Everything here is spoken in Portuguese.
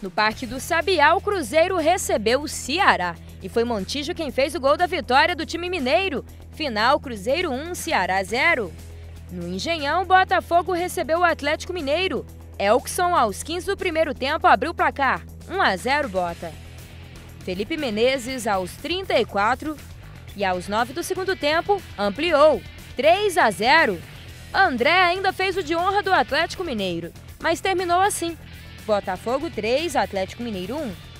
No Parque do Sabiá, o Cruzeiro recebeu o Ceará. E foi Montijo quem fez o gol da vitória do time mineiro. Final, Cruzeiro 1, Ceará 0. No Engenhão, Botafogo recebeu o Atlético Mineiro. Elkson, aos 15 do primeiro tempo, abriu o placar. 1-0 Bota. Felipe Menezes, aos 34 e aos 9 do segundo tempo, ampliou. 3-0. André ainda fez o de honra do Atlético Mineiro, mas terminou assim. Botafogo 3, Atlético Mineiro 1.